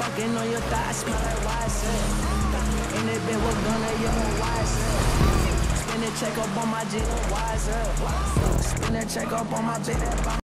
Fucking on your thigh, smell like YSL. And it been with gunna, you know YSL. Spin that check up on my G, YSL. Spin that check up on my J.